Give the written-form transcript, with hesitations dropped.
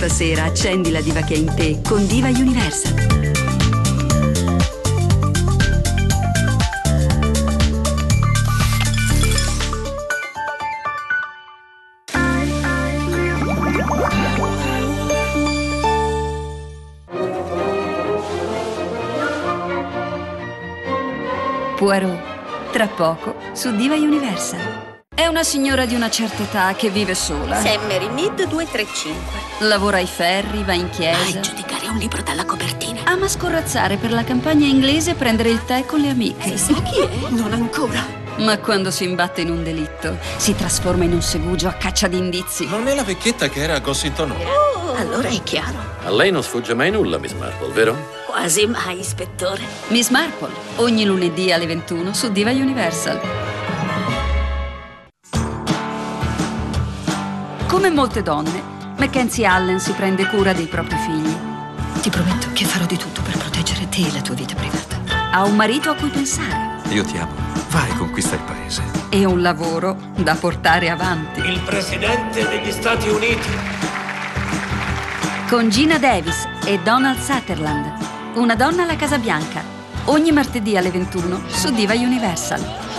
sera accendi la diva che è in te con Diva Universal. Poirot, tra poco su Diva Universal. È una signora di una certa età che vive sola. Sam Mary Mead 235. Lavora ai ferri, va in chiesa. Vai a giudicare un libro dalla copertina. Ama scorrazzare per la campagna inglese e prendere il tè con le amiche. Si sa chi è? Non ancora. Ma quando si imbatte in un delitto, si trasforma in un segugio a caccia di indizi. Non è la vecchietta che era a Gossington Hall? Oh, allora è chiaro. A lei non sfugge mai nulla, Miss Marple, vero? Quasi mai, ispettore. Miss Marple, ogni lunedì alle 21 su Diva Universal. Come molte donne, Mackenzie Allen si prende cura dei propri figli. Ti prometto che farò di tutto per proteggere te e la tua vita privata. Ha un marito a cui pensare. Io ti amo. Vai, conquista il paese. E un lavoro da portare avanti. Il presidente degli Stati Uniti. Con Gina Davis e Donald Sutherland. Una donna alla Casa Bianca. Ogni martedì alle 21 su Diva Universal.